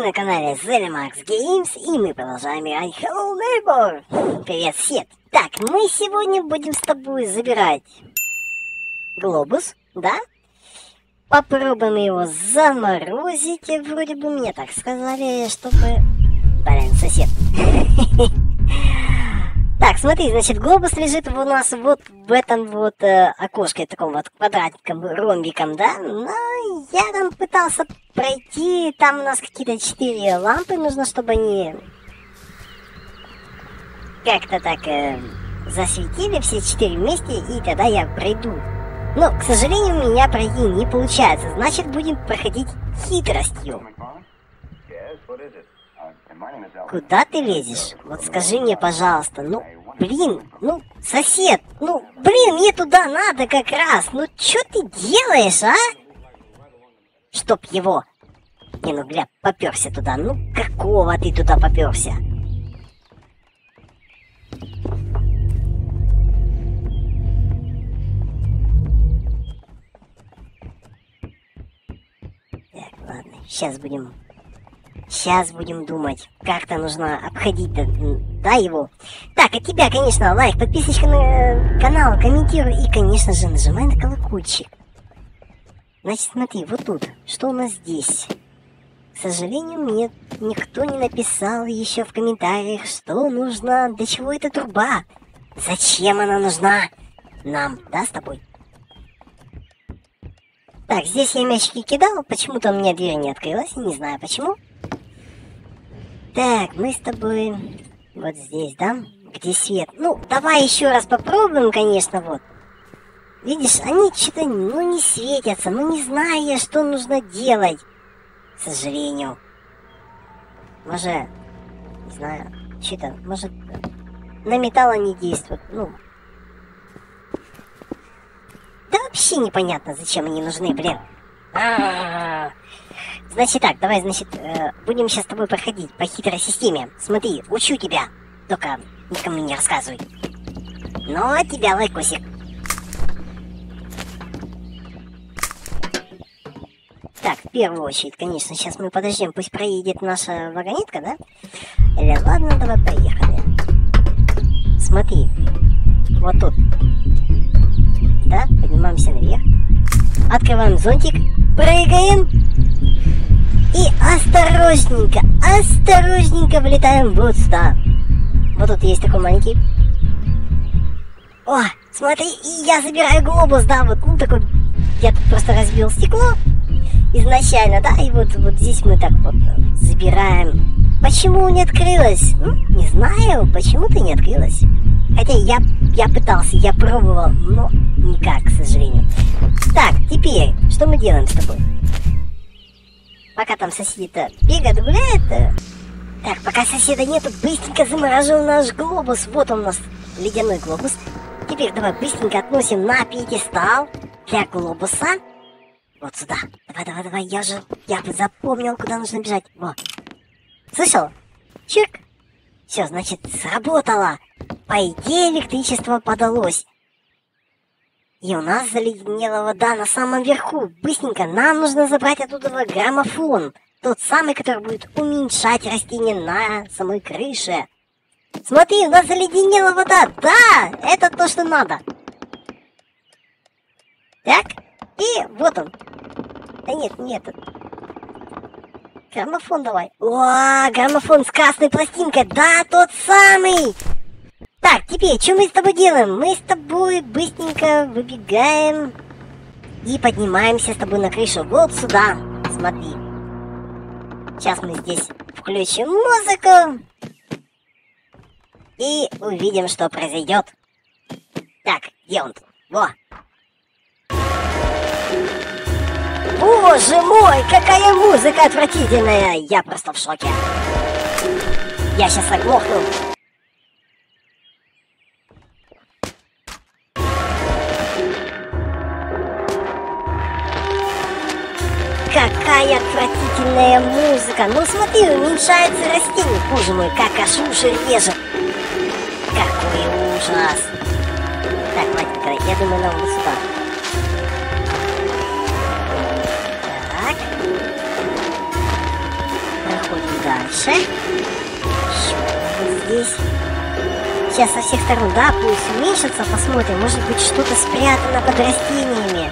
на канале Zelimax Games, и мы продолжаем играть Hello Neighbor. Привет, Сет. Так, мы сегодня будем с тобой забирать глобус, да? Попробуем его заморозить, вроде бы мне так сказали, чтобы... Блин, сосед. Так, смотри, значит, глобус лежит у нас вот в этом вот окошке, таком вот квадратиком, ромбиком, да? Но я там пытался пройти, там у нас какие-то 4 лампы, нужно, чтобы они как-то так засветили все 4 вместе, и тогда я пройду. Но, к сожалению, у меня пройти не получается, значит, будем проходить хитростью. Куда ты лезешь? Вот скажи мне, пожалуйста. Ну, блин, ну, сосед, ну, блин, мне туда надо как раз. Ну, что ты делаешь, а? Чтоб его. Не, ну, гля, попёрся туда. Ну, какого ты туда попёрся? Так, ладно, сейчас будем думать, как-то нужно обходить, да, его. Так, от тебя, конечно, лайк, подписочка на канал, комментируй и, конечно же, нажимай на колокольчик. Значит, смотри, вот тут, что у нас здесь? К сожалению, мне никто не написал еще в комментариях, что нужно, для чего эта труба, зачем она нужна нам, да, с тобой? Так, здесь я мячики кидал, почему-то у меня дверь не открылась, не знаю почему. Так, мы с тобой вот здесь, да? Где свет? Ну, давай еще раз попробуем, конечно, вот. Видишь, они что-то, ну, не светятся, ну, не знаю я, что нужно делать. К сожалению. Может, не знаю, что-то, может, на металл они действуют, ну. Да вообще непонятно, зачем они нужны, блин. Значит так, давай, значит, будем сейчас с тобой проходить по хитрой системе. Смотри, учу тебя, только никому не рассказывай. Ну, а тебя лайкосик. Так, в первую очередь, конечно, сейчас мы подождем, пусть проедет наша вагонетка, да? Или ладно, давай поехали. Смотри, вот тут. Да, поднимаемся наверх. Открываем зонтик, прыгаем. И осторожненько, осторожненько влетаем вот сюда. Вот тут есть такой маленький. О, смотри, и я забираю глобус, да, вот, ну такой. Я тут просто разбил стекло изначально, да, и вот здесь мы так вот забираем. Почему не открылось? Ну, не знаю, почему-то не открылось. Хотя я пытался, я пробовал, но никак, к сожалению. Так, теперь, что мы делаем с тобой? Пока там соседи-то бегают, гуляют. Так, пока соседа нету, быстренько замораживаем наш глобус. Вот он у нас, ледяной глобус. Теперь давай быстренько относим на пьедестал для глобуса. Вот сюда. Давай, я бы запомнил, куда нужно бежать. Вот. Слышал? Чирк. Все, значит, сработало. По идее, электричество подалось. И у нас заледенела вода на самом верху. Быстренько, нам нужно забрать оттуда граммофон. Тот самый, который будет уменьшать растения на самой крыше. Смотри, у нас заледенела вода. Да, это то, что надо. Так, и вот он. Да нет. Граммофон давай. О, граммофон с красной пластинкой. Да, тот самый. Так, теперь, что мы с тобой делаем? Мы с тобой быстренько выбегаем и поднимаемся с тобой на крышу. Вот сюда. Смотри. Сейчас мы здесь включим музыку и увидим, что произойдет. Так, где он тут? Во. Боже мой, какая музыка отвратительная! Я просто в шоке. Я сейчас оглохну. Какая отвратительная музыка. Ну смотри, уменьшается растение. Боже мой, как аж уши режет. Какой ужас. Так, хватит, я думаю, нам вот сюда. Так. Дальше. Еще вот здесь. Сейчас со всех сторон, да, пусть уменьшится, посмотрим. Может быть, что-то спрятано под растениями.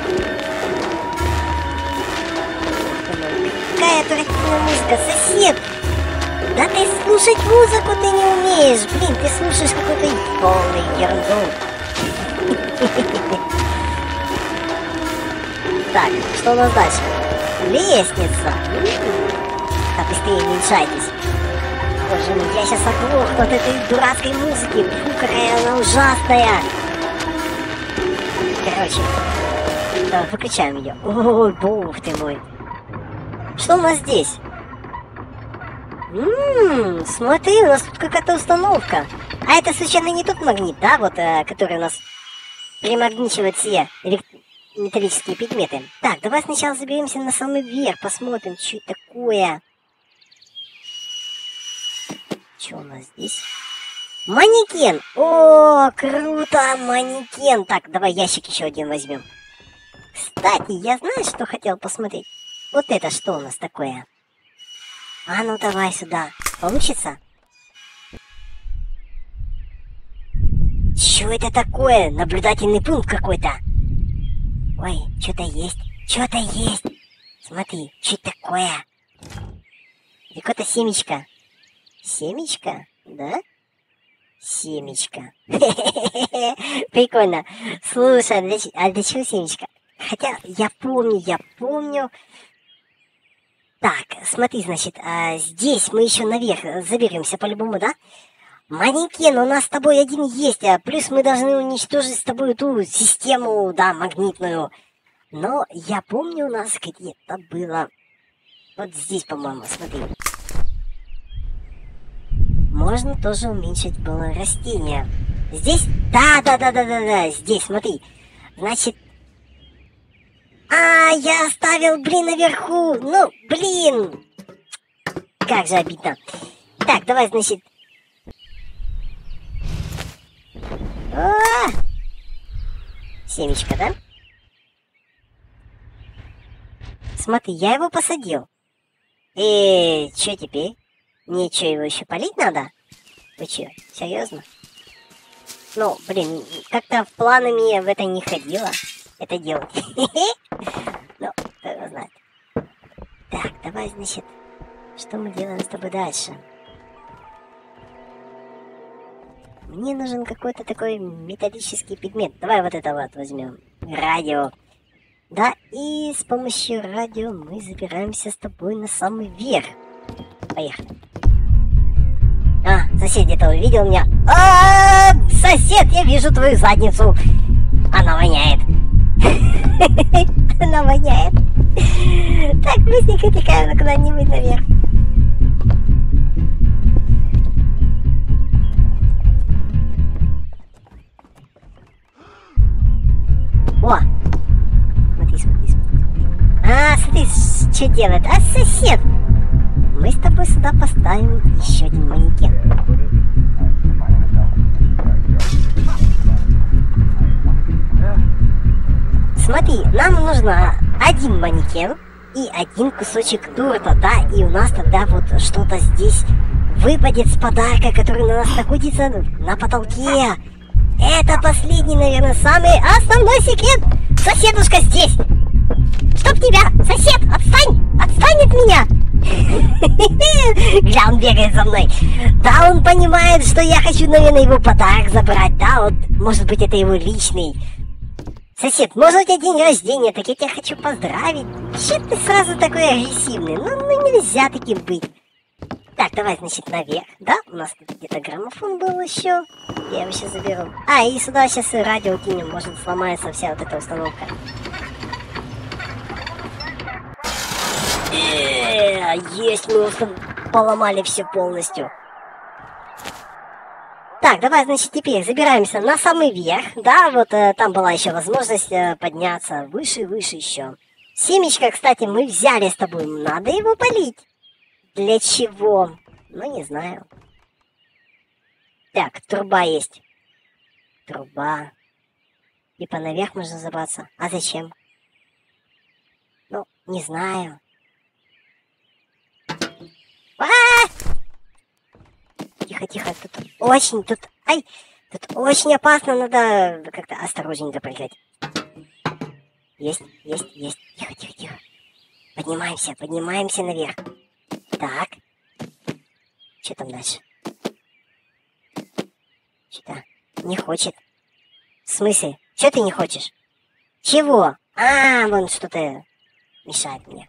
Какая отвратительная музыка, сосед! Да ты слушать музыку ты не умеешь! Блин, ты слушаешь какую-то полную ерунду. Так, что у нас дальше? Лестница. Так, быстрее уменьшайтесь. Боже мой, я сейчас оглохну от этой дурацкой музыки. Фу, какая она ужасная. Короче, давай выключаем ее. Ой, бог ты мой. Что у нас здесь? Смотри, у нас тут какая-то установка. А это случайно не тот магнит, да, вот, который у нас примагничивает все металлические предметы. Так, давай сначала заберемся на самый верх, посмотрим, что это такое. Что у нас здесь? Манекен! О, круто, манекен! Так, давай ящик еще один возьмем. Кстати, я знаю, что хотел посмотреть. Вот это что у нас такое? А ну давай сюда. Получится? Что это такое? Наблюдательный пункт какой-то. Ой, что-то есть. Что-то есть. Смотри, что это такое? Какое-то семечко. Семечко? Да? Семечко. Прикольно. Слушай, а для чего семечко? Хотя я помню. Так, смотри, значит, здесь мы еще наверх заберемся по-любому, да? Манекен у нас с тобой один есть, плюс мы должны уничтожить с тобой ту систему, да, магнитную. Но я помню, у нас где-то было... Вот здесь, по-моему, смотри. Можно тоже уменьшить было растения. Здесь? Да, здесь, смотри. Значит... я оставил, блин, наверху. Ну, блин. Как же обидно. Так, давай, значит... Семечко, да? Смотри, я его посадил. И что теперь? Мне что, его еще полить надо? Вы что, серьезно? Ну, блин, как-то в планами в это не ходило. Это делать. Ну, кто его знает. Так, давай, значит, что мы делаем с тобой дальше? Мне нужен какой-то такой металлический предмет. Давай вот это вот возьмем. Радио. Да, и с помощью радио мы забираемся с тобой на самый верх. Поехали. Сосед где-то увидел меня. Сосед, я вижу твою задницу. Она воняет. Она воняет. Так, быстренько текаем куда-нибудь наверх. О! Смотри. Смотри, что делает. Сосед! Мы с тобой сюда поставим еще один манекен. Смотри, нам нужно один манекен и один кусочек торта, да? И у нас тогда вот что-то здесь выпадет с подарка, который у нас находится на потолке. Это последний, наверное, самый основной секрет. Соседушка здесь. Чтоб тебя, сосед, отстань! Отстань от меня! Гля, он бегает за мной. Да, он понимает, что я хочу, наверное, его подарок забрать. Да, вот, может быть, это его личный. Сосед, может, у тебя день рождения, так я тебя хочу поздравить. Че ты сразу такой агрессивный? Ну нельзя таким быть. Так, давай, значит, наверх. Да, у нас тут где-то граммофон был еще. Я его сейчас заберу. И сюда сейчас и радио кинем, может, сломается вся вот эта установка. Есть, мы поломали все полностью. Так, давай, значит, теперь забираемся на самый верх. Да, вот там была еще возможность подняться выше еще. Семечко, кстати, мы взяли с тобой. Надо его полить. Для чего? Ну, не знаю. Так, труба есть. Труба. Типа наверх можно забраться. А зачем? Ну, не знаю. тихо, тихо. Тут очень опасно, надо как-то осторожненько прыгать. Есть. Тихо, тихо, тихо. Поднимаемся наверх. Так. Что там дальше? Что-то не хочет. В смысле? Что ты не хочешь? Чего? Вон что-то мешает мне.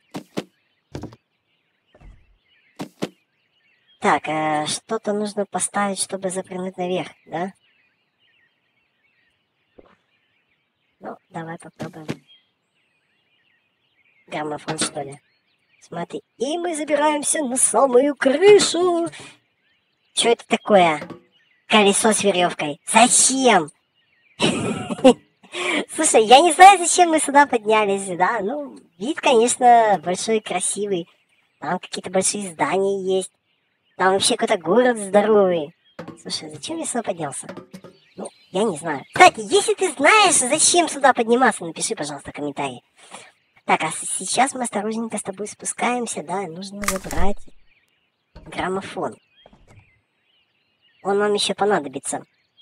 Так, что-то нужно поставить, чтобы запрыгнуть наверх, да? Ну, давай попробуем. Граммофон, что ли? Смотри. И мы забираемся на самую крышу. Что это такое? Колесо с веревкой. Зачем? Слушай, я не знаю, зачем мы сюда поднялись, да? Ну, вид, конечно, большой, красивый. Там какие-то большие здания есть. Там вообще какой-то город здоровый. Слушай, зачем я сюда поднялся? Ну, я не знаю. Кстати, если ты знаешь, зачем сюда подниматься, напиши, пожалуйста, в комментарии. Так, а сейчас мы осторожненько с тобой спускаемся, да? Нужно забрать граммофон. Он нам еще понадобится.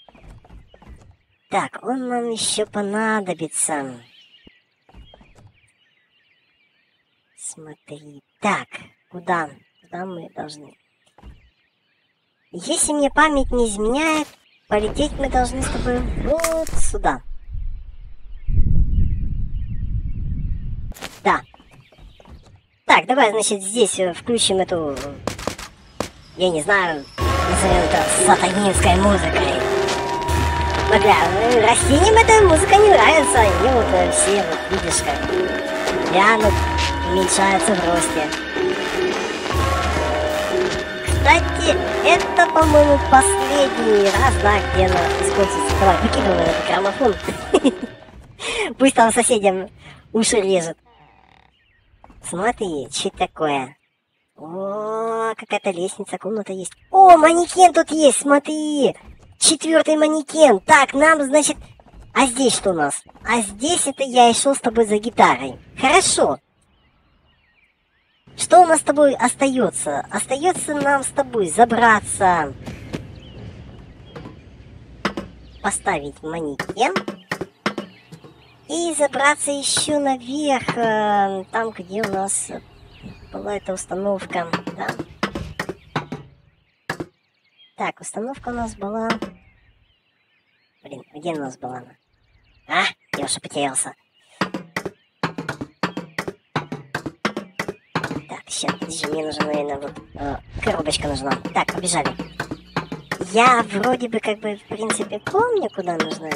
Так, он нам еще понадобится. Смотри. Так, куда мы должны? Если мне память не изменяет, полететь мы должны с тобой вот сюда. Да. Так, давай, значит, здесь включим эту, я не знаю, назовем это сатанинской музыкой. Бля, растениям эта музыка не нравится, они вот все, вот, видишь, как вянут, уменьшаются в росте. Кстати, это, по-моему, последний раз, да, где она используется. Давай, выкидываем этот граммофон. Пусть там соседям уши режет. Смотри, что такое? О, какая-то лестница, комната есть. О, манекен тут есть, смотри! 4-й манекен. Так, нам, значит... А здесь что у нас? А здесь это я и шел с тобой за гитарой. Хорошо. Что у нас с тобой остается? Остается нам с тобой забраться, поставить манекен и забраться еще наверх, там, где у нас была эта установка, да? Так, установка у нас была... Блин, где у нас была она? А, я уже потерялся. Так, сейчас, подожди, мне нужна, наверное, вот коробочка нужна. Так, побежали. Я вроде бы, как бы, в принципе, помню, куда нужно.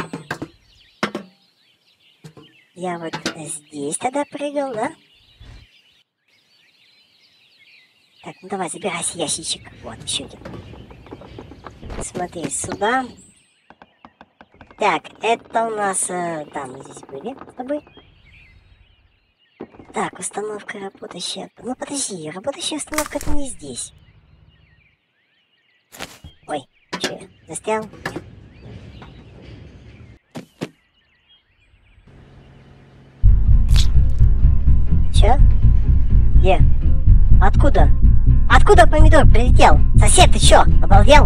Я вот здесь тогда прыгал, да? Так, ну давай, забирайся, ящичек. Вот, еще один. Смотри, сюда. Так, это у нас... да, мы здесь были с тобой. Так, установка работающая. Ну подожди, работающая установка это не здесь. Ой, что я? Застрял? Нет. Чё? Где? Откуда? Откуда помидор прилетел? Сосед, ты чё? Обалдел?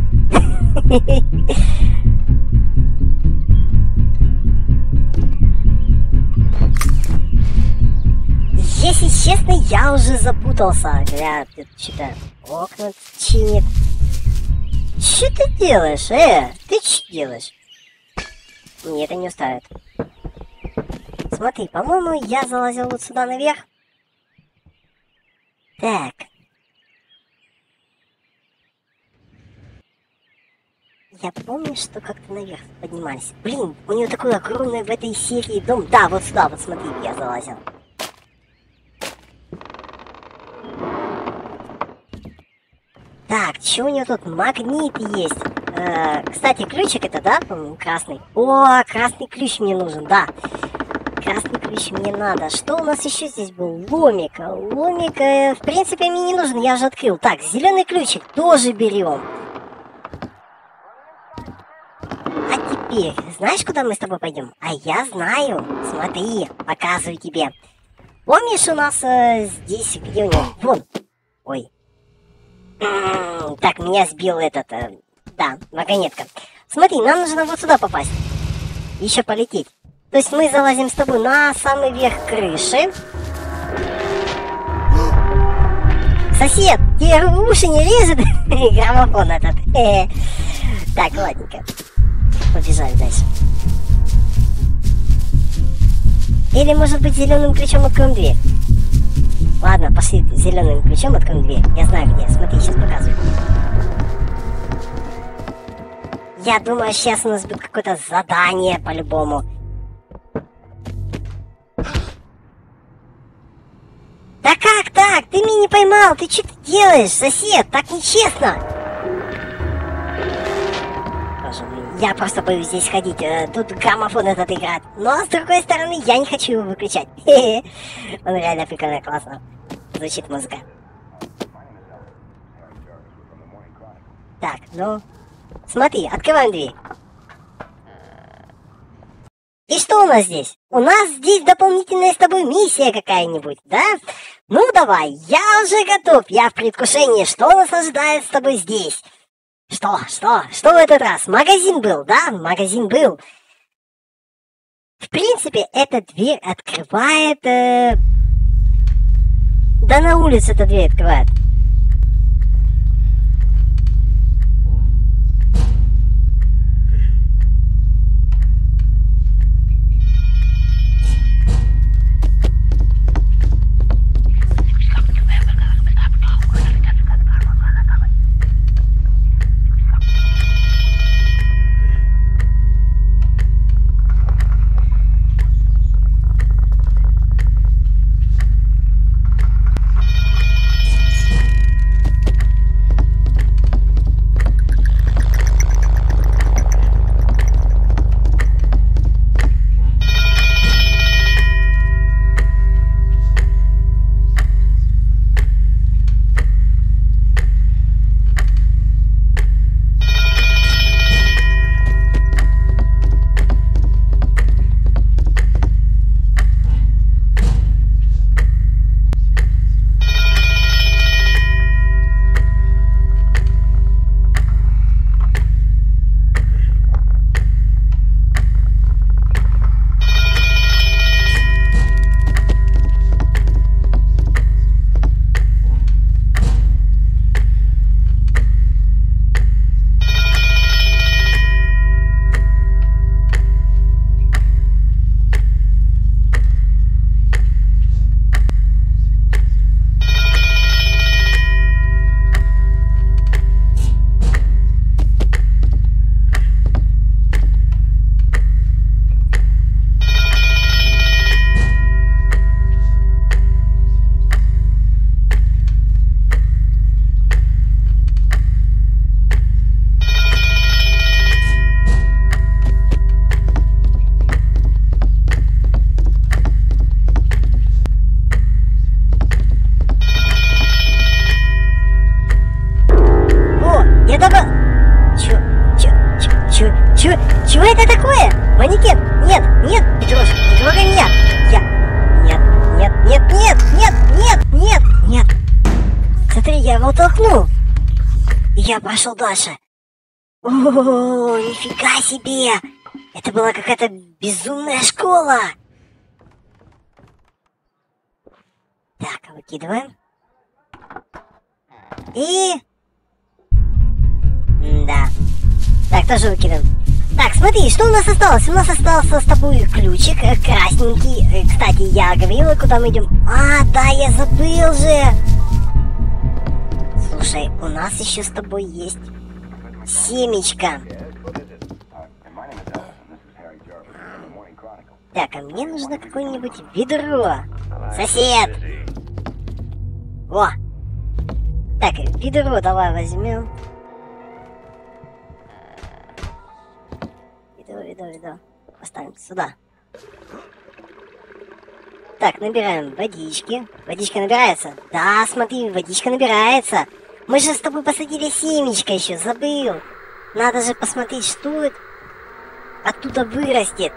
Если честно, я уже запутался. Бля, тут что-то окна чинит. Что ты делаешь, Ты что делаешь? Мне это не устраивает. Смотри, по-моему, я залазил вот сюда наверх. Так. Я помню, что как-то наверх поднимались. Блин, у него такой огромный в этой серии дом. Да, вот сюда, вот смотри, я залазил. Так, что у него тут? Магнит есть. Кстати, ключик это, да, по-моему, красный? О, красный ключ мне нужен, да. Красный ключ мне надо. Что у нас еще здесь был? Ломик. Ломик, в принципе, мне не нужен, я уже открыл. Так, зеленый ключик тоже берем. А теперь, знаешь, куда мы с тобой пойдем? А я знаю. Смотри, показываю тебе. Помнишь, у нас здесь, где у него? Вон. Ой. Так, меня сбил этот... да, вагонетка. Смотри, нам нужно вот сюда попасть. Еще полететь. То есть мы залазим с тобой на самый верх крыши. Сосед, тебе уши не режет? Граммофон этот. Так, ладненько. Побежали дальше. Или, может быть, зеленым ключом откроем дверь. Ладно, пошли зеленым ключом откроем дверь. Я знаю где. Смотри, сейчас показываю. Я думаю, сейчас у нас будет какое-то задание по-любому. Да как так? Ты меня не поймал. Ты что ты делаешь, сосед? Так нечестно. Я просто боюсь здесь ходить. Тут граммофон этот играет. Но, с другой стороны, я не хочу его выключать. Он реально прикольно, классно. Звучит музыка. Так, ну... Смотри, открываем дверь. И что у нас здесь? У нас здесь дополнительная с тобой миссия какая-нибудь, да? Ну давай, я уже готов. Я в предвкушении, что нас ожидает с тобой здесь. Что в этот раз? Магазин был, да? Магазин был. В принципе, эта дверь открывает... Да на улице эта дверь открывает. Чего это такое? Манекен? Нет, Петруш, не говори нет. Нет. Смотри, я его толкнул. И я пошел дальше. О, нифига себе. Это была какая-то безумная школа. Так, выкидываем. И... да. Так, тоже выкидываем. Так, смотри, что у нас осталось? У нас остался с тобой ключик красненький. Кстати, я говорила, куда мы идем. А, да, я забыл же. Слушай, у нас еще с тобой есть семечко. Так, а мне нужно какое-нибудь ведро. Сосед! Во! Так, ведро давай возьмем. Ведро. Поставим сюда. Так, набираем водички. Водичка набирается? Да, смотри, водичка набирается. Мы же с тобой посадили семечко еще, забыл. Надо же посмотреть, что это оттуда вырастет.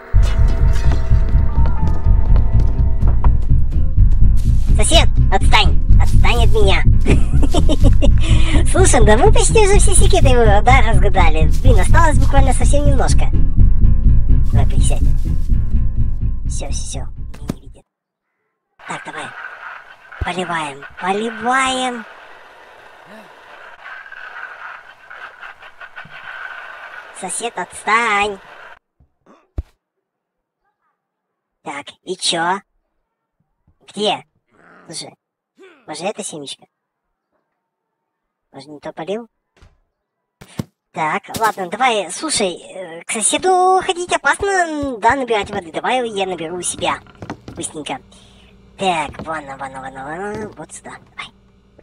Сосед, отстань от меня. Слушай, да мы почти уже все секреты его, да, разгадали. Блин, осталось буквально совсем немножко. Давай присядем. Все, меня не видит. Так, давай. Поливаем. Сосед, отстань. Так, и чё? Где? Слушай, может это семечко? Может не то полил? Так, ладно, давай, слушай, к соседу ходить опасно, да, набирать воды. Давай я наберу у себя. Быстренько. Так, ванна, вот сюда, давай.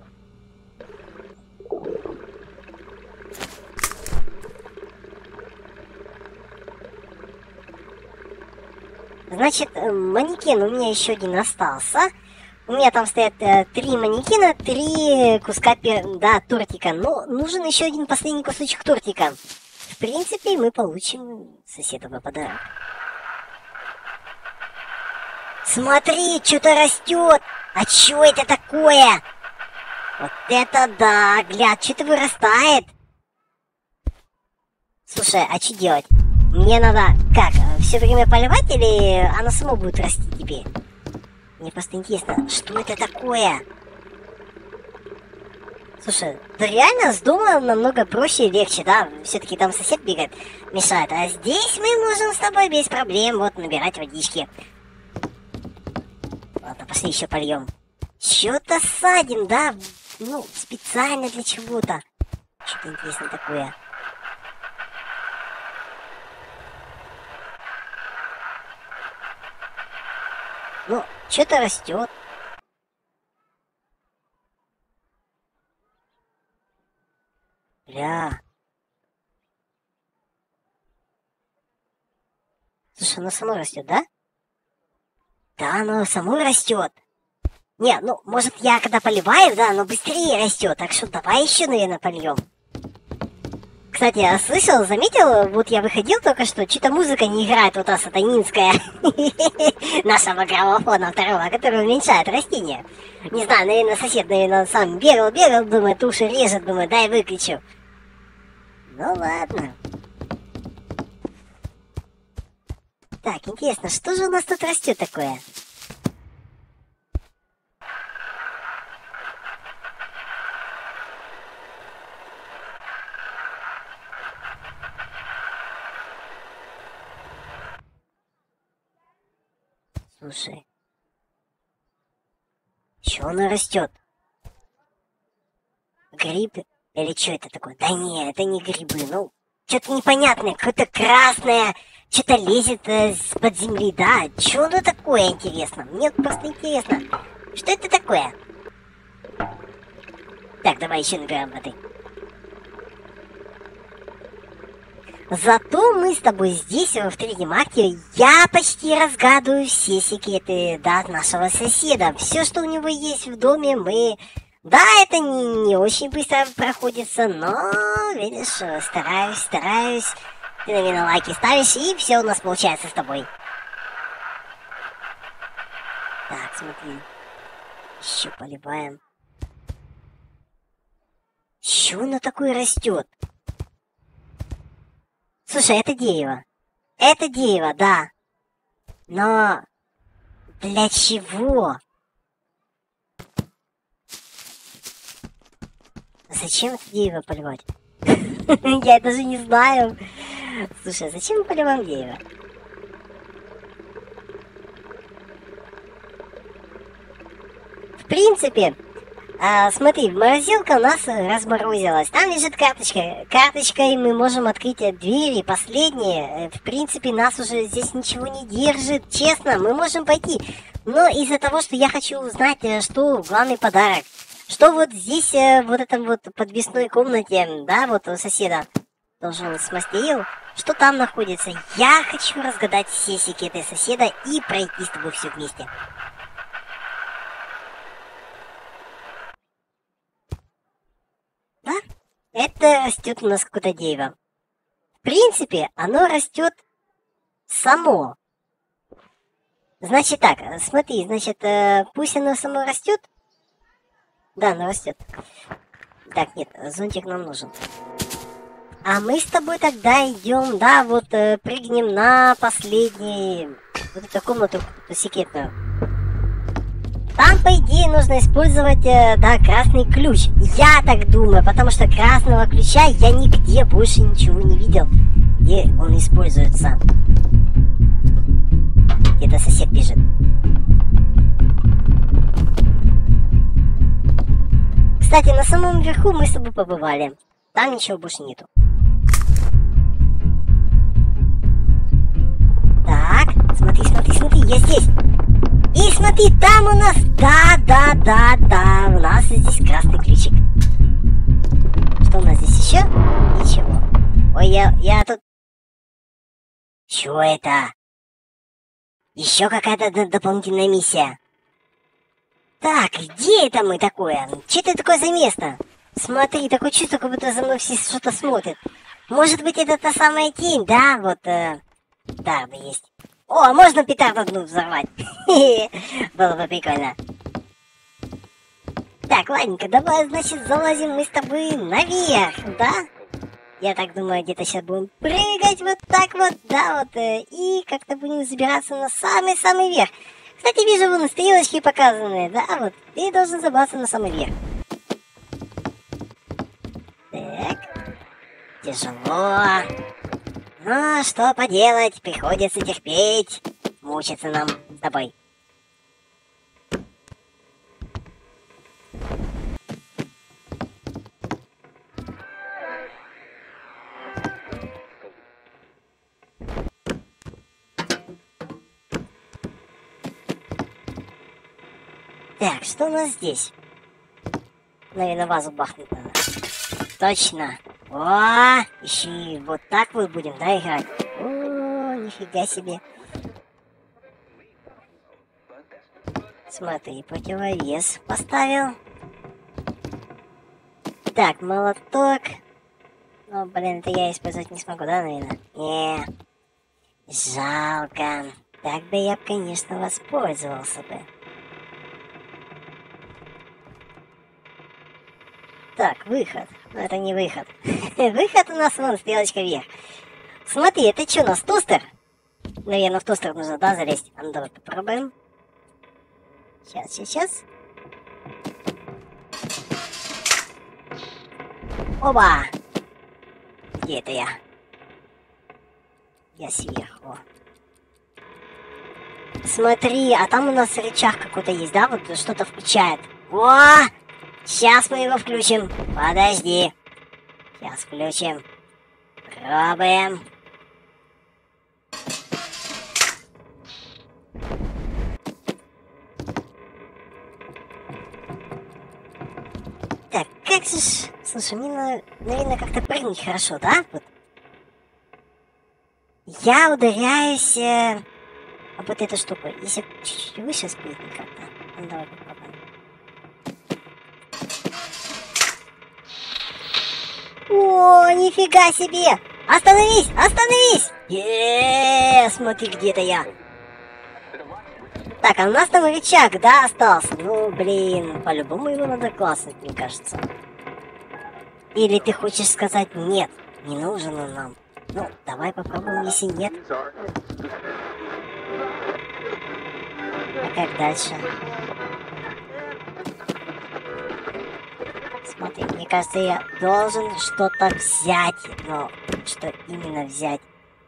Значит, манекен у меня еще один остался. У меня там стоят 3 манекена, 3 куска, да, тортика. Но нужен еще один последний кусочек тортика. В принципе, мы получим соседа подарок. Смотри, что-то растет. А что это такое? Вот это да, гляд, что-то вырастает. Слушай, а что делать? Мне надо, как, все время поливать или оно само будет расти теперь? Мне просто интересно, что это такое? Слушай, да реально с дома намного проще и легче, да? Все-таки там сосед бегает, мешает. А здесь мы можем с тобой без проблем вот набирать водички. Ладно, пошли еще польем. Что-то садим, да? Ну, специально для чего-то. Что-то интересное такое. Ну, что-то растет. Бля. Слушай, оно само растет, да? Да, оно само растет. Не, ну, может, я когда поливаю, да, оно быстрее растет. Так что давай еще, наверное, польем. Кстати, я слышал, заметил, вот я выходил только что-то музыка не играет, вот та сатанинская нашего граммофона второго, который уменьшает растения. Не знаю, наверное, сосед, наверное, сам бегал, думает, уши режет, думает, дай выключу. Ну ладно. Так, интересно, что же у нас тут растет такое? Слушай, чё оно растет? Гриб? Или что это такое? Да не, это не грибы, ну, что-то непонятное, какое-то красное, что-то лезет из-под земли, да? Что оно такое, интересно? Мне просто интересно, что это такое? Так, давай еще набираем воды. Зато мы с тобой здесь, в третьем акте, я почти разгадываю все секреты, да, нашего соседа. Все, что у него есть в доме, мы... Да, это не очень быстро проходится, но, видишь, стараюсь. Ты, наверное, лайки ставишь, и все у нас получается с тобой. Так, смотри. Еще поливаем. Чё оно такое растет? Слушай, это дерево. Это дерево, да. Но для чего? Зачем это дерево поливать? Я даже не знаю. Слушай, зачем мы поливаем дерево? В принципе, смотри, морозилка у нас разморозилась. Там лежит карточка. Карточкой мы можем открыть двери. Последние. В принципе, нас уже здесь ничего не держит. Честно, мы можем пойти. Но из-за того, что я хочу узнать, что главный подарок. Что вот здесь, вот этом вот подвесной комнате, да, вот у соседа, тоже он смастерил, что там находится. Я хочу разгадать все секреты соседа и пройти с тобой все вместе. Да? Это растет у нас какое-то дерево. В принципе, оно растет само. Значит так, смотри, значит, пусть оно само растет. Да, оно растет. Так, нет, зонтик нам нужен. А мы с тобой тогда идем, да, вот прыгнем на последнюю вот эту комнату секретную. Там, по идее, нужно использовать, да, красный ключ. Я так думаю, потому что красного ключа я нигде больше ничего не видел, где он используется. Где-то сосед бежит. Кстати, на самом верху мы с тобой побывали. Там ничего больше нету. Так, смотри, я здесь. И смотри, там у нас, да, у нас здесь красный ключик. Что у нас здесь еще? Ничего. Ой, я тут... Чё это? Еще какая-то дополнительная миссия. Так, где это мы такое? Что это такое за место? Смотри, такое чувство, как будто за мной все что-то смотрят. Может быть, это та самая тень, да? Вот, петарда есть. О, а можно петарду одну взорвать? Было бы прикольно. Так, ладненько, давай, значит, залазим мы с тобой наверх, да? Я так думаю, где-то сейчас будем прыгать вот так вот, да, вот, и как-то будем забираться на самый-самый верх. Кстати, вижу, вон стрелочки показанные, да, вот, ты должен забраться на самый верх. Так, тяжело. Ну, что поделать, приходится терпеть, мучиться нам с тобой. Так, что у нас здесь? Наверное, вазу бахнуть надо. Точно. О, еще и вот так вот будем, да, играть? О, нифига себе. Смотри, противовес поставил. Так, молоток. Ну, блин, это я использовать не смогу, да, наверное? Не. Жалко. Так бы я, конечно, воспользовался бы. Так, выход. Но это не выход. Выход у нас вон, стрелочка вверх. Смотри, это что у нас, тостер? Наверное, в тостер нужно, да, залезть? А ну давай попробуем. Сейчас. Оба! Где это я? Я сверху. Смотри, а там у нас рычаг какой-то есть, да? Вот что-то включает. О! Сейчас мы его включим. Подожди. Сейчас включим. Пробуем. Так, как же ж... Слушай, мне, наверное, как-то прыгнуть хорошо, да? Вот. Я ударяюсь об вот эту штуку. Если чуть-чуть выше спрыгнуть как-то. Ну, давай попробуем. О, нифига себе! Остановись! Смотри, где-то я. Так, а у нас там рычаг, да, остался? Ну, блин, по-любому его надо классать, мне кажется. Или ты хочешь сказать нет, не нужен он нам? Ну, давай попробуем, если нет. А как дальше? Смотри, мне кажется, я должен что-то взять. Но что именно взять?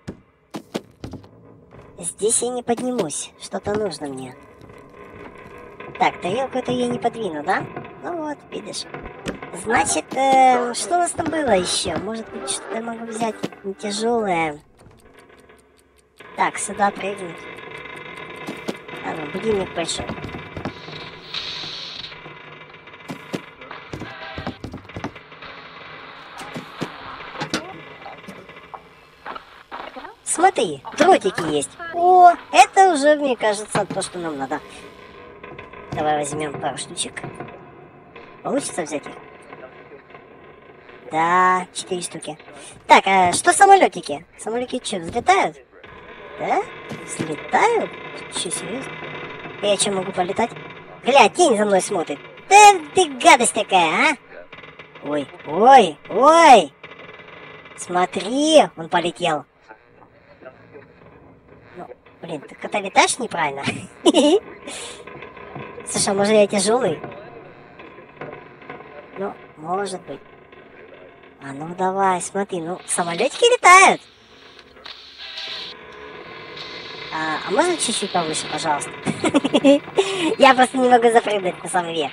Здесь я не поднимусь. Что-то нужно мне. Так, тарелку эту я не подвину, да? Ну вот, видишь. Значит, что у нас там было еще? Может быть, что-то я могу взять не тяжелое. Так, сюда прыгнуть. А ну, будильник большой. Смотри, дротики есть. О, это уже, мне кажется, то, что нам надо. Давай возьмем пару штучек. Получится взять их? Да, 4 штуки. Так, а что самолетики? Самолетики что, взлетают? Да? Взлетают? Что, серьезно? Я что, могу полетать? Гля, тень за мной смотрит. Да ты гадость такая, а? Ой, ой, ой! Смотри, он полетел. Ну, блин, ты кота летаешь неправильно? Слушай, а может я тяжелый? Ну, может быть. А ну давай, смотри, ну, самолетики летают. А можно чуть-чуть повыше, пожалуйста? Я просто не могу запрыгнуть на самый верх.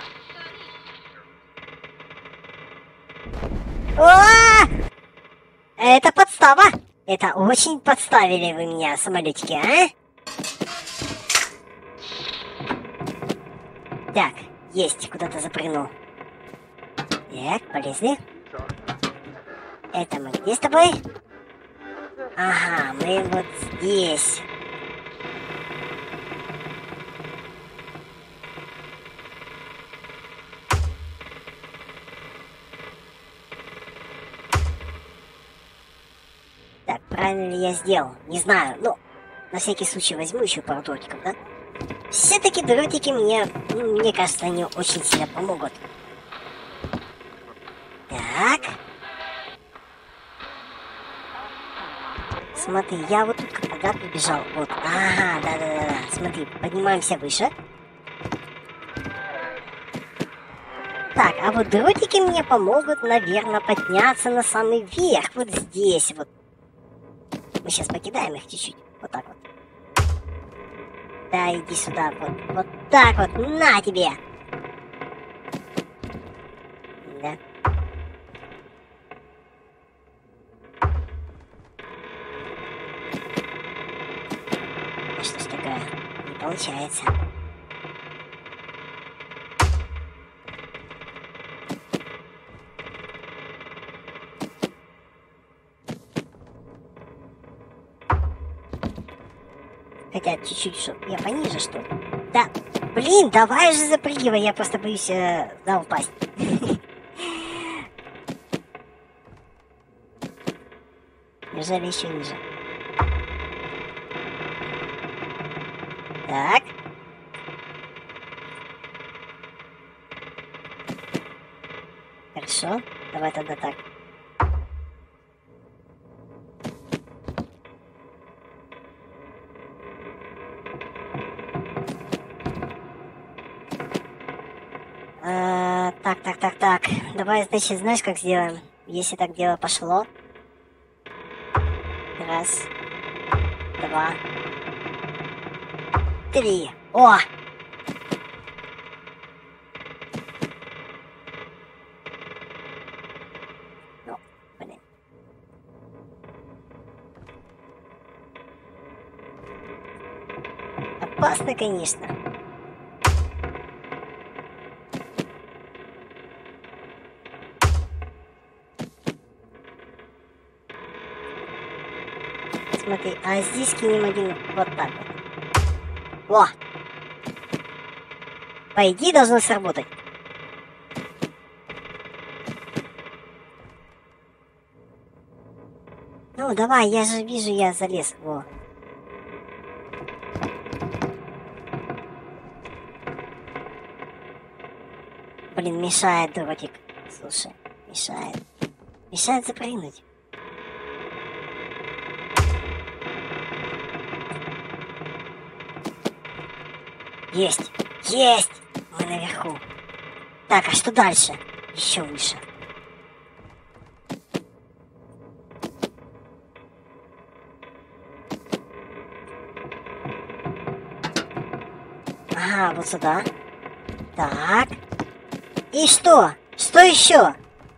О! Это подстава! Это очень подставили вы меня, самолетики, а? Так, есть, куда-то запрыгнул. Так, полезли. Это мы где с тобой? Ага, мы вот здесь. Так, правильно ли я сделал? Не знаю, ну, на всякий случай возьму еще пару дротиков, да? Все-таки дротики мне кажется, они очень сильно помогут. Так. Смотри, я вот тут когда побежал. Вот. Ага, да-да-да. Смотри, поднимаемся выше. Так, а вот дротики мне помогут, наверное, подняться на самый верх. Вот здесь вот. Мы сейчас покидаем их чуть-чуть. Вот так вот. Да, иди сюда. Вот. Вот так вот. На тебе! Да. Что ж такое? Не получается. Хотя чуть-чуть, что я пониже, что ли? Да, блин, давай же запрыгивай, я просто боюсь, да, упасть. Неужели еще ниже? Так. Хорошо, давай тогда так. Так. Давай, значит, знаешь, как сделаем? Если так дело пошло. Раз. Два. Три. О! Ну, блин. Опасно, конечно. Смотри, а здесь кинем один вот так вот. О! По идее должно сработать. Ну, давай, я же вижу, я залез. Во. Блин, мешает дротик. Слушай, мешает. Мешает запрыгнуть. Есть! Есть! Мы наверху. Так, а что дальше? Еще выше. Ага, вот сюда. Так. И что? Что еще?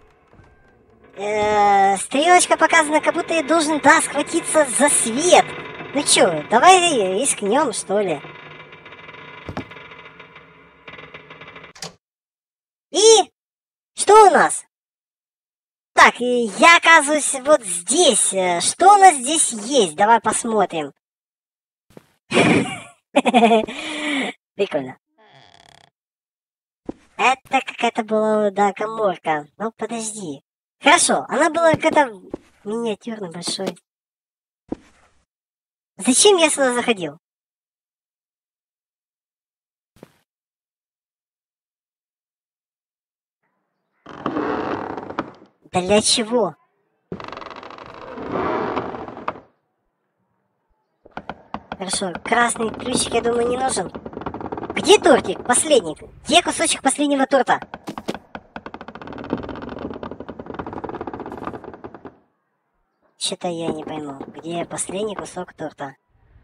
Стрелочка показана, как будто я должен, да, схватиться за свет. Ну чё, давай рискнем, что ли. И что у нас? Так, я оказываюсь вот здесь. Что у нас здесь есть? Давай посмотрим. Прикольно. Это какая-то была, да, каморка. Ну, подожди. Хорошо, она была какая-то миниатюрная, большой. Зачем я сюда заходил? Для чего? Хорошо, красный ключик, я думаю, не нужен. Где тортик? Последний. Где кусочек последнего торта? Что-то я не пойму. Где последний кусок торта?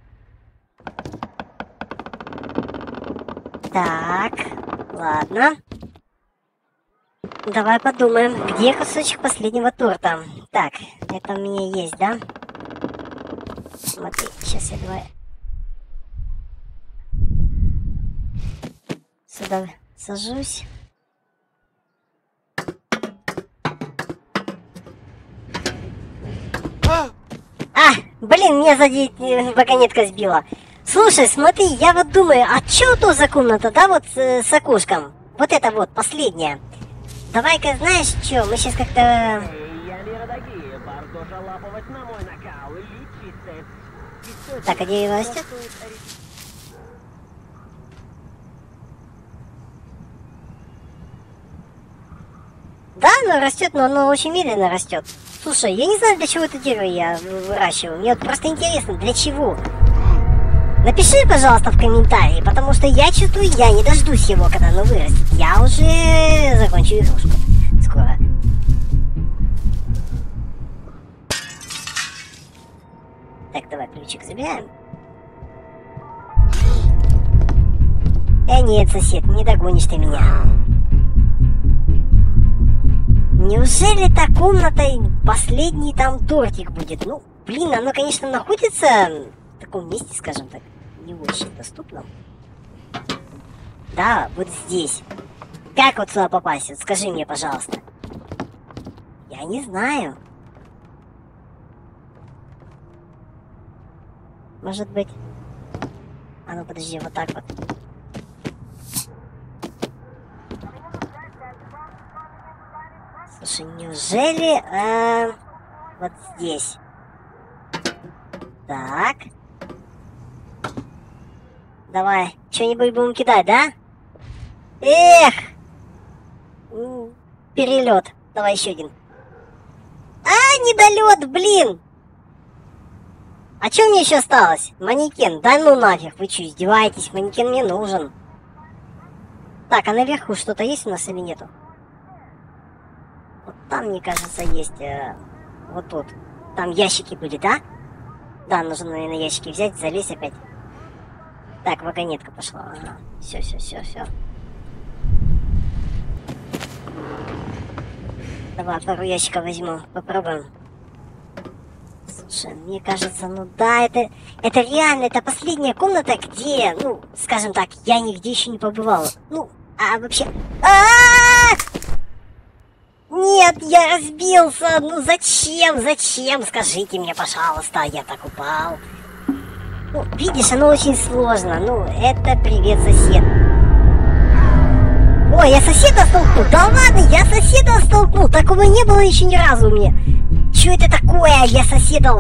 Так, ладно. Давай подумаем, где кусочек последнего торта. Так, это у меня есть, да? Смотри, сейчас я давай... Сюда сажусь. Блин, меня сзади вагонетка сбила. Слушай, смотри, я вот думаю, а чё то за комната, да, вот с окошком? Вот это вот, последняя. Давай-ка, знаешь, что, мы сейчас как-то... Так, а где его растет? Да, оно растет, но оно очень медленно растет. Слушай, я не знаю, для чего это дерево я выращиваю. Мне вот просто интересно, для чего? Напиши, пожалуйста, в комментарии, потому что я чувствую, я не дождусь его, когда оно вырастет. Я уже закончу игрушку скоро. Так, давай ключик забираем. Нет, сосед, не догонишь ты меня. Неужели та комната последний там тортик будет? Ну, блин, оно, конечно, находится в таком месте, скажем так, не очень доступном. Да, вот здесь. Как вот сюда попасть? Вот скажи мне, пожалуйста. Я не знаю. Может быть... А ну, подожди, вот так вот. Слушай, неужели... вот здесь? Так. Давай, что-нибудь будем кидать, да? Эх! Перелет. Давай еще один. Недолет, блин! А что мне еще осталось? Манекен. Да ну нафиг, вы что, издеваетесь? Манекен мне нужен. Так, а наверху что-то есть у нас или нету? Вот там, мне кажется, есть... вот тут. Там ящики были, да? Да, нужно, наверное, ящики взять, залезть опять. Так, вагонетка пошла. Ага. Все. Давай, пару ящиков возьму. Попробуем. Слушай, мне кажется, ну да, это реально, это последняя комната, где, ну, скажем так, я нигде еще не побывал. Ну, а вообще... Нет, я разбился. Ну зачем? Скажите мне, пожалуйста, я так упал. Ну, видишь, оно очень сложно. Ну, это привет, сосед. Ой, я соседа столкнул. Да ладно, я соседа столкнул. Такого не было еще ни разу у меня. Что это такое? Я соседа...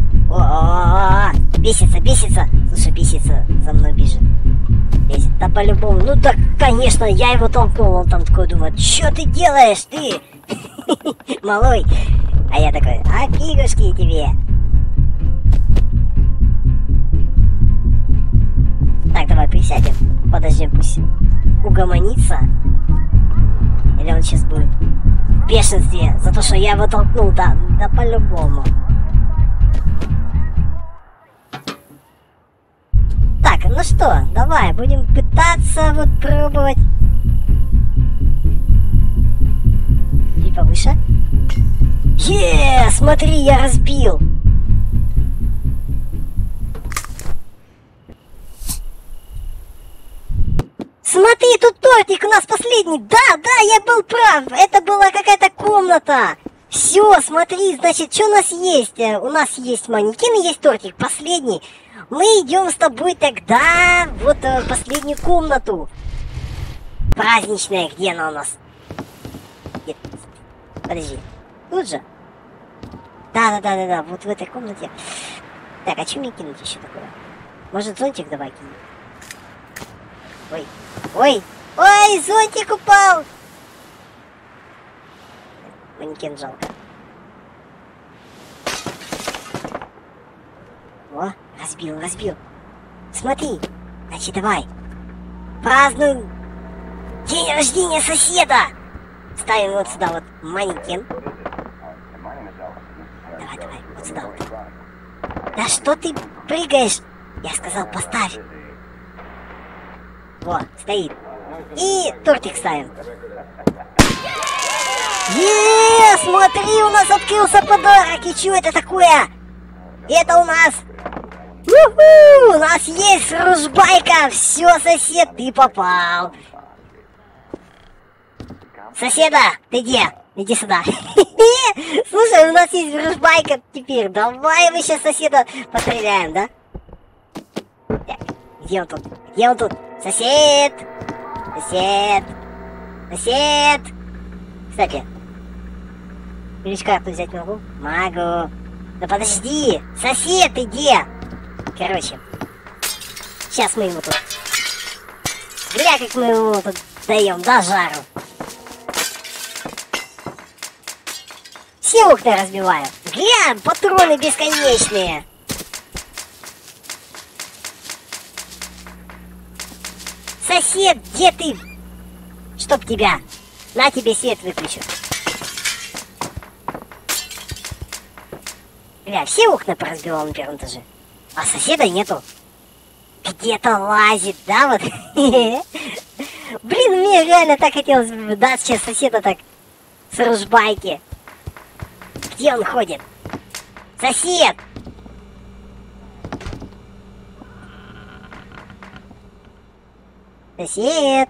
Бесится. Слушай, бесится. За мной бежит. Бесит. Да по-любому. Ну так, конечно, я его толкнул. Он там такой думает, что ты делаешь, ты? Малой. А я такой, фигушки тебе. Так, давай присядем. Подождем, пусть угомонится. Или он сейчас будет в бешенстве за то, что я его толкнул. Да по-любому. Так, ну что, давай, будем пытаться вот пробовать. И повыше. Смотри, я разбил. Смотри, тут тортик у нас последний. Да, я был прав. Это была какая-то комната. Все, смотри, значит, что у нас есть? У нас есть манекен и есть тортик. Последний. Мы идем с тобой тогда вот в последнюю комнату. Праздничная, где она у нас? Нет. Подожди. Тут же? Да, вот в этой комнате. Так, а что мне кинуть еще такое? Может, зонтик давай кинем? Ой, зонтик упал! Манекен жалко. О, разбил. Смотри, значит, давай. Празднуем день рождения соседа. Ставим вот сюда вот манекен. Давай, вот сюда вот. Да что ты прыгаешь? Я сказал, поставь. Во, стоит. И тортик ставим. Смотри, у нас открылся подарок. И что это такое? Это у нас... У нас есть ружбайка. Все, сосед, ты попал. Соседа, ты где? Иди сюда. Слушай, у нас есть ружбайка теперь. Давай мы сейчас соседа постреляем, да? Так, где он тут? Сосед! Кстати, ключ-карту взять могу? Могу. Да подожди! Сосед, ты где? Короче, сейчас мы ему тут... Гля, как мы ему тут даем, да, жару. Все окна разбиваю. Гля, патроны бесконечные. Сосед, где ты? Чтоб тебя. На тебе свет выключу. Бля, все окна поразбивал на первом этаже. А соседа нету. Где-то лазит, да, вот? Блин, мне реально так хотелось бы дать сейчас соседа так с ружбайки. Где он ходит? Сосед! Сосед!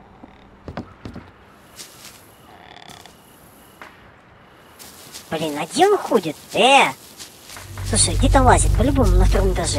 Блин, а где он ходит? Слушай, где-то лазит, по-любому на втором этаже.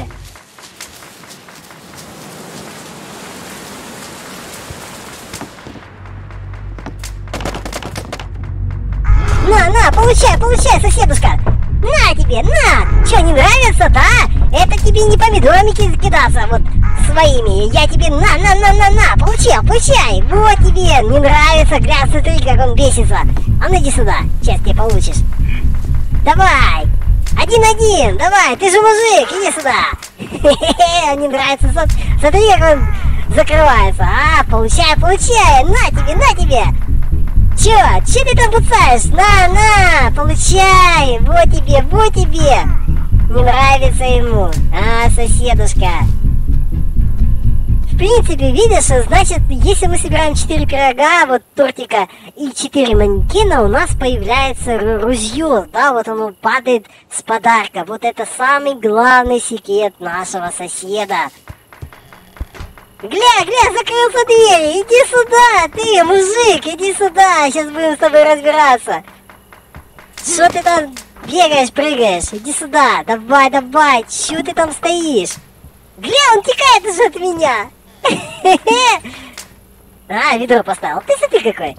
На, получай, соседушка! На тебе, на! Че, не нравится, да? Это тебе не помидорами кидаться вот своими. Я тебе на! Получай! Вот тебе, не нравится, гля, смотри, как он бесится. А ну иди сюда, сейчас тебе получишь. Давай! 1-1, давай, ты же мужик, иди сюда. Не нравится, смотри, как он закрывается. А, получай, на тебе. Че ты там пуцаешь? На, получай, вот тебе. Не нравится ему, а, соседушка. В принципе, видишь, значит, если мы собираем 4 пирога, вот тортика и 4 манекена, у нас появляется ружье, да, вот оно падает с подарка. Вот это самый главный секрет нашего соседа. Гля, закрылся дверь, иди сюда, ты, мужик, иди сюда, сейчас будем с тобой разбираться. Что ты там бегаешь, прыгаешь, иди сюда, давай, чё ты там стоишь? Гля, он текает уже от меня. А, ведро поставил, ты смотри какой.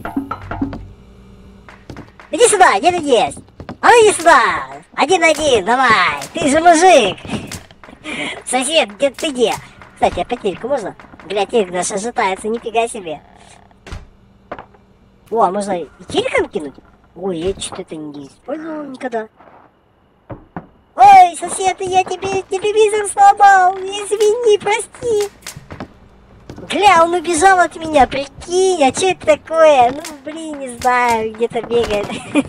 Иди сюда, где ты есть? А ну иди сюда, 1-1, давай, ты же мужик. Сосед, где ты где? Кстати, а петельку можно? Бля, телек даже ожидается, нифига себе. О, а можно и телеком кинуть? Ой, я что-то это не использовал никогда. Ой, сосед, я тебе телевизор сломал, извини, прости. Гля, он убежал от меня, прикинь, а что это такое? Ну, блин, не знаю, где-то бегает.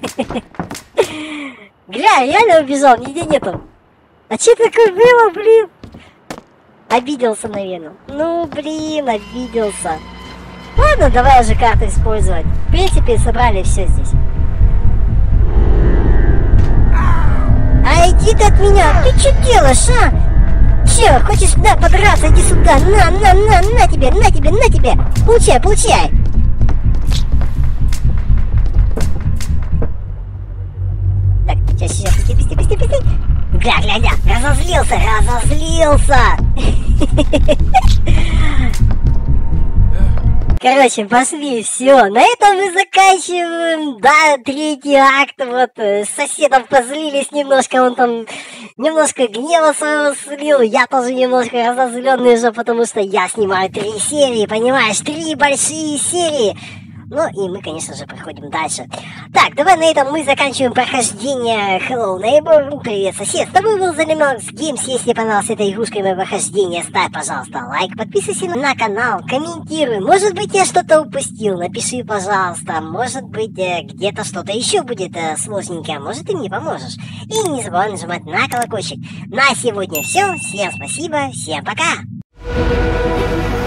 Гля, реально убежал, нигде нету. А что такое было, блин? Обиделся, наверное. Ну, блин, обиделся. Ладно, давай уже карту использовать. В принципе, собрали все здесь. А иди ты от меня! Ты что делаешь, а? Че, хочешь, да, подраться? Иди сюда! На тебе! Получай! Так, сейчас, пусти! Гля, разозлился! Короче, пошли, все. На этом мы заканчиваем, да, 3-й акт. Вот, с соседом позлились немножко, он там немножко гнева своего слил. Я тоже немножко разозленный уже, потому что я снимаю 3 серии, понимаешь, 3 большие серии. Ну и мы, конечно же, проходим дальше. Так, давай на этом мы заканчиваем прохождение Hello Neighbor. Привет, сосед. С тобой был Залимакс Геймс. Если понравилась эта игрушка и мое прохождение, ставь, пожалуйста, лайк, подписывайся на канал, комментируй. Может быть, я что-то упустил, напиши, пожалуйста. Может быть, где-то что-то еще будет сложненькое, может, ты мне поможешь. И не забывай нажимать на колокольчик. На сегодня все. Всем спасибо, всем пока.